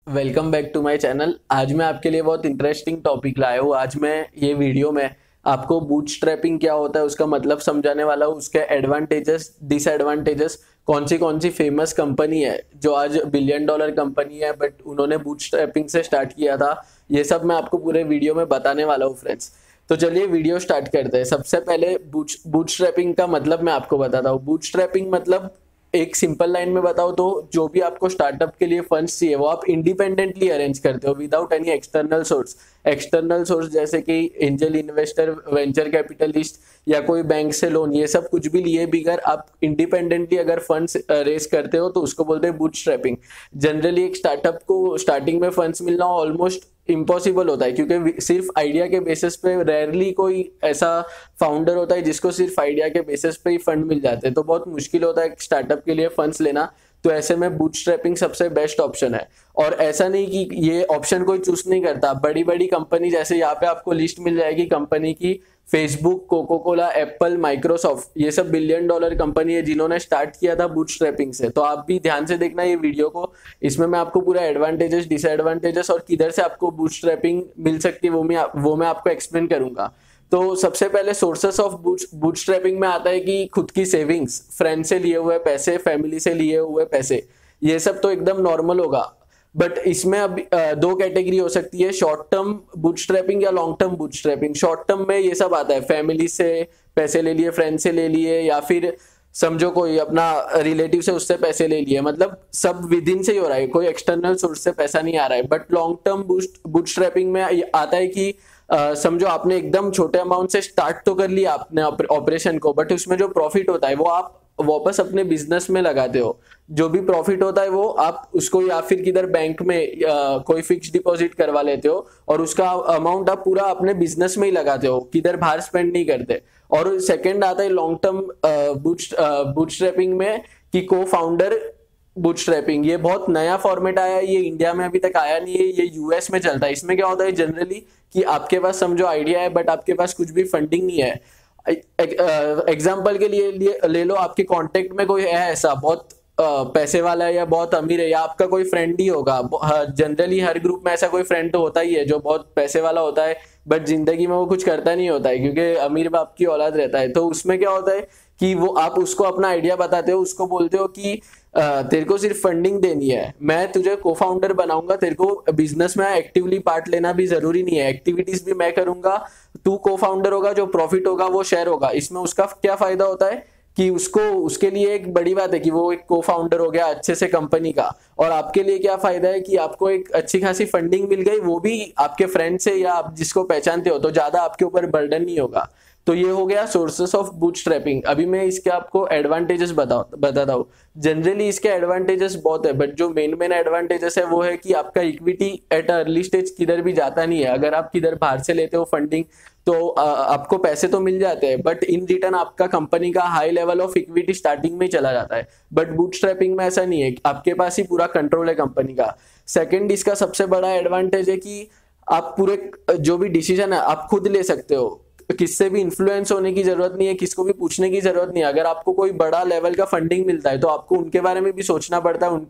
Welcome back to my channel. आज मैं आपके लिए बहुत इंटरेस्टिंग टॉपिक लाया हूँ। आज मैं ये वीडियो में आपको बूटस्ट्रैपिंग क्या होता है उसका मतलब समझाने वाला हूँ, उसके एडवांटेजेस डिसएडवांटेजेस, कौन सी फेमस कंपनी है जो आज बिलियन डॉलर कंपनी है बट उन्होंने बूटस्ट्रैपिंग से स्टार्ट किया था। ये सब मैं आपको पूरे वीडियो में बताने वाला हूँ फ्रेंड्स। तो चलिए वीडियो स्टार्ट करते हैं। सबसे पहले बूटस्ट्रैपिंग का मतलब मैं आपको बताता हूँ। बूटस्ट्रैपिंग मतलब एक सिंपल लाइन में बताओ तो जो भी आपको स्टार्टअप के लिए फंड्स चाहिए वो आप इंडिपेंडेंटली अरेंज करते हो without any external source. External source जैसे कि एंजल इन्वेस्टर, वेंचर कैपिटलिस्ट या कोई बैंक से लोन, ये सब कुछ भी लिए बिगर आप इंडिपेंडेंटली अगर फंड्स रेस करते हो तो उसको बोलते हैं बूटस्ट्रैपिंग। जनरली एक स्टार्टअप को स्टार्टिंग में फंड्स मिलना ऑलमोस्ट इम्पॉसिबल होता है क्योंकि सिर्फ आइडिया के बेसिस पे रेयरली कोई ऐसा फाउंडर होता है जिसको सिर्फ आइडिया के बेसिस पे ही फंड मिल जाते हैं। तो बहुत मुश्किल होता है स्टार्टअप के लिए फंड्स लेना। तो ऐसे में बूटस्ट्रैपिंग सबसे बेस्ट ऑप्शन है। और ऐसा नहीं कि ये ऑप्शन कोई चूज नहीं करता। बड़ी बड़ी कंपनी जैसे यहाँ पे आपको लिस्ट मिल जाएगी कंपनी की, Facebook, Coca Cola, Apple, Microsoft, ये सब बिलियन डॉलर कंपनी है जिन्होंने स्टार्ट किया था बूटस्ट्रैपिंग से। तो आप भी ध्यान से देखना ये वीडियो को। इसमें मैं आपको पूरा एडवांटेजेस, डिसएडवांटेजेस और किधर से आपको बूटस्ट्रैपिंग मिल सकती है वो मैं आपको एक्सप्लेन करूंगा। तो सबसे पहले सोर्सेस ऑफ बूटस्ट्रैपिंग में आता है कि खुद की सेविंग्स, फ्रेंड से लिए हुए पैसे, फैमिली से लिए हुए पैसे, ये सब तो एकदम नॉर्मल होगा। बट इसमें अब दो कैटेगरी हो सकती है, शॉर्ट टर्म बूटस्ट्रैपिंग या long term bootstrapping. Short term में ये सब आता है, फैमिली से पैसे ले लिए, फ्रेंड से ले लिए, या फिर समझो कोई अपना रिलेटिव से उससे पैसे ले लिए, मतलब सब विद इन से ही हो रहा है, कोई एक्सटर्नल सोर्स से पैसा नहीं आ रहा है। बट लॉन्ग टर्म बूटस्ट्रैपिंग में आता है कि समझो आपने एकदम छोटे अमाउंट से स्टार्ट तो कर लिया आपने ऑपरेशन को, बट उसमें जो प्रॉफिट होता है वो आप वापस अपने बिजनेस में लगाते हो। जो भी प्रॉफिट होता है वो आप उसको या फिर किधर बैंक में कोई फिक्स डिपॉजिट करवा लेते हो और उसका अमाउंट आप पूरा अपने बिजनेस में ही लगाते हो, किधर बाहर स्पेंड नहीं करते। और सेकंड आता है लॉन्ग टर्म बूटस्ट्रैपिंग में कि को फाउंडर बूटस्ट्रैपिंग। ये बहुत नया फॉर्मेट आया है, ये इंडिया में अभी तक आया नहीं है, ये यूएस में चलता है। इसमें क्या होता है जनरली कि आपके पास समझो आइडिया है बट आपके पास कुछ भी फंडिंग नहीं है। एग्जाम्पल के लिए ले लो, आपके कांटेक्ट में कोई है ऐसा बहुत पैसे वाला है या बहुत अमीर है, या आपका कोई फ्रेंड ही होगा। जनरली हर ग्रुप में ऐसा कोई फ्रेंड तो होता ही है जो बहुत पैसे वाला होता है बट जिंदगी में वो कुछ करता नहीं होता है क्योंकि अमीर बाप की औलाद रहता है। तो उसमें क्या होता है कि वो आप उसको अपना आइडिया बताते हो, उसको बोलते हो कि तेरे को सिर्फ फंडिंग देनी है, मैं तुझे को फाउंडर बनाऊंगा, तेरे को बिजनेस में एक्टिवली पार्ट लेना भी जरूरी नहीं है, एक्टिविटीज भी मैं करूंगा, तू को फाउंडर होगा, जो प्रॉफिट होगा वो शेयर होगा। इसमें उसका क्या फायदा होता है कि उसको, उसके लिए एक बड़ी बात है कि वो एक को फाउंडर हो गया अच्छे से कंपनी का, और आपके लिए क्या फायदा है कि आपको एक अच्छी खासी फंडिंग मिल गई, वो भी आपके फ्रेंड से या आप जिसको पहचानते हो, तो ज्यादा आपके ऊपर बर्डन नहीं होगा। तो ये हो गया सोर्सेस ऑफ बूटस्ट्रैपिंग। अभी मैं इसके आपको एडवांटेजेस बताता हूँ। जनरली इसके एडवांटेजेस बहुत है बट जो मेन एडवांटेजेस है वो है कि आपका इक्विटी एट अर्ली स्टेज किधर भी जाता नहीं है। अगर आप किधर बाहर से लेते हो फंडिंग तो आपको पैसे तो मिल जाते हैं बट इन रिटर्न आपका कंपनी का high level of equity starting में चला जाता है। बट बूटस्ट्रैपिंग में ऐसा नहीं है, आपके पास ही पूरा कंट्रोल है कंपनी का। सेकेंड, इसका सबसे बड़ा एडवांटेज है कि आप पूरे जो भी डिसीजन है आप खुद ले सकते हो, किससे भी इन्फ्लुएंस होने की जरूरत नहीं है, किसको भी पूछने की जरूरत नहीं है। अगर आपको कोई बड़ा लेवल का फंडिंग मिलता है तो आपको उनके बारे में भी सोचना पड़ता है,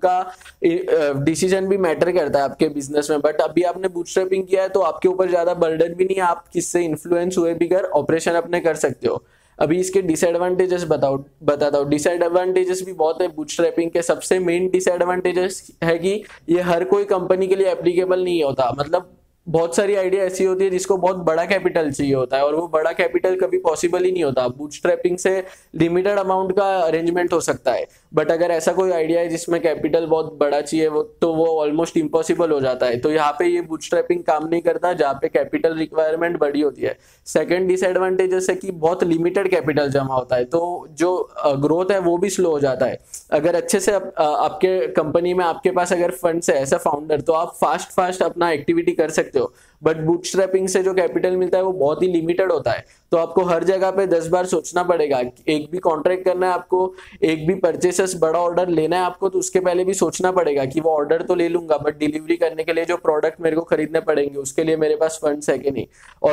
उनका डिसीजन भी मैटर करता है आपके बिजनेस में। बट अभी आपने बूटस्ट्रैपिंग किया है तो आपके ऊपर ज्यादा बर्डन भी नहीं है, आप किससे इन्फ्लुएंस हुए बिगर ऑपरेशन अपने कर सकते हो। अभी इसके डिसएडवांटेजेस बताता हूँ। डिसएडवांटेजेस भी बहुत है बूटस्ट्रैपिंग के। सबसे मेन डिसएडवांटेजेस है कि ये हर कोई कंपनी के लिए एप्लीकेबल नहीं होता। मतलब बहुत सारी आइडिया ऐसी होती है जिसको बहुत बड़ा कैपिटल चाहिए होता है और वो बड़ा कैपिटल कभी पॉसिबल ही नहीं होता। बूटस्ट्रैपिंग से लिमिटेड अमाउंट का अरेंजमेंट हो सकता है बट अगर ऐसा कोई आइडिया है जिसमें कैपिटल बहुत बड़ा चाहिए तो वो ऑलमोस्ट इम्पॉसिबल हो जाता है। तो यहाँ पे ये बूटस्ट्रैपिंग काम नहीं करता जहाँ पे कैपिटल रिक्वायरमेंट बड़ी होती है। सेकेंड डिसएडवांटेजेस है कि बहुत लिमिटेड कैपिटल जमा होता है तो जो ग्रोथ है वो भी स्लो हो जाता है। अगर अच्छे से आपके कंपनी में आपके पास अगर फंड्स है ऐसा फाउंडर तो आप फास्ट अपना एक्टिविटी कर सकते हो। बट बूटस्ट्रैपिंग से जो कैपिटल मिलता है वो बहुत ही लिमिटेड होता है तो आपको हर जगह पे 10 बार सोचना पड़ेगा। एक भी कॉन्ट्रैक्ट करना है आपको, एक भी परचेसेस बड़ा ऑर्डर लेना है आपको, तो उसके पहले भी सोचना पड़ेगा कि वो ऑर्डर तो ले लूंगा बट डिलीवरी करने के लिए जो प्रोडक्ट मेरे को खरीदने पड़ेंगे उसके लिए मेरे पास फंड्स है कि नहीं। और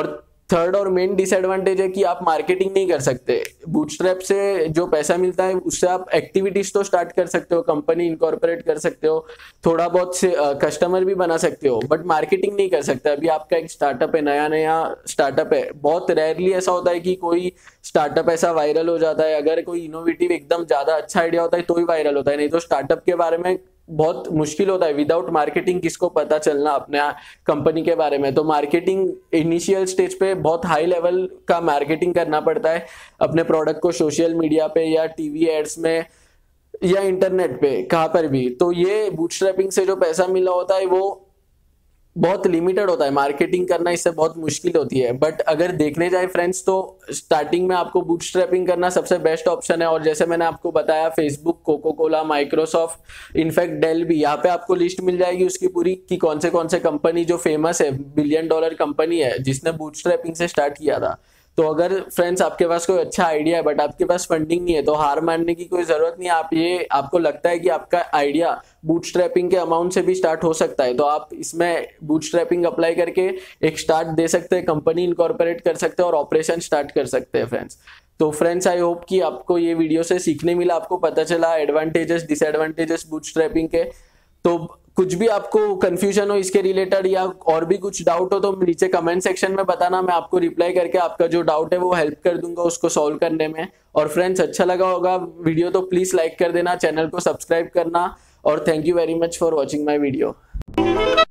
थर्ड और मेन डिसएडवांटेज है कि आप मार्केटिंग नहीं कर सकते। बूटस्ट्रैप से जो पैसा मिलता है उससे आप एक्टिविटीज तो स्टार्ट कर सकते हो, कंपनी इनकॉर्पोरेट कर सकते हो, थोड़ा बहुत से कस्टमर भी बना सकते हो, बट मार्केटिंग नहीं कर सकते। अभी आपका एक स्टार्टअप है, नया नया स्टार्टअप है, बहुत रेयरली ऐसा होता है कि कोई स्टार्टअप ऐसा वायरल हो जाता है। अगर कोई इनोवेटिव एकदम ज्यादा अच्छा आइडिया होता है तो ही वायरल होता है, नहीं तो स्टार्टअप के बारे में बहुत मुश्किल होता है। विदाउट मार्केटिंग किसको पता चलना अपने कंपनी के बारे में। तो मार्केटिंग इनिशियल स्टेज पे बहुत हाई लेवल का मार्केटिंग करना पड़ता है अपने प्रोडक्ट को, सोशल मीडिया पे या टीवी एड्स में या इंटरनेट पे, कहां पर भी। तो ये बूटस्ट्रैपिंग से जो पैसा मिला होता है वो बहुत लिमिटेड होता है, मार्केटिंग करना इससे बहुत मुश्किल होती है। बट अगर देखने जाए फ्रेंड्स तो स्टार्टिंग में आपको बूटस्ट्रैपिंग करना सबसे बेस्ट ऑप्शन है। और जैसे मैंने आपको बताया, Facebook, Coca Cola, Microsoft, in fact Dell भी, यहाँ पे आपको लिस्ट मिल जाएगी उसकी पूरी कि कौन से कंपनी जो फेमस है, बिलियन डॉलर कंपनी है जिसने बूटस्ट्रैपिंग से स्टार्ट किया था। तो अगर फ्रेंड्स आपके पास कोई अच्छा आइडिया है बट आपके पास फंडिंग नहीं है तो हार मानने की कोई जरूरत नहीं है। आप ये आपको लगता है कि आपका आइडिया बूटस्ट्रैपिंग के अमाउंट से भी स्टार्ट हो सकता है तो आप इसमें बूटस्ट्रैपिंग अप्लाई करके एक स्टार्ट दे सकते हैं, कंपनी इनकॉर्पोरेट कर सकते हैं और ऑपरेशन स्टार्ट कर सकते हैं फ्रेंड्स। तो फ्रेंड्स आई होप कि आपको ये वीडियो से सीखने मिला, आपको पता चला एडवांटेजेस डिसएडवांटेजेस बूटस्ट्रैपिंग के। तो कुछ भी आपको कंफ्यूजन हो इसके रिलेटेड या और भी कुछ डाउट हो तो नीचे कमेंट सेक्शन में बताना, मैं आपको रिप्लाई करके आपका जो डाउट है वो हेल्प कर दूंगा उसको सॉल्व करने में। और फ्रेंड्स अच्छा लगा होगा वीडियो तो प्लीज लाइक कर देना, चैनल को सब्सक्राइब करना और thank you very much for watching my video.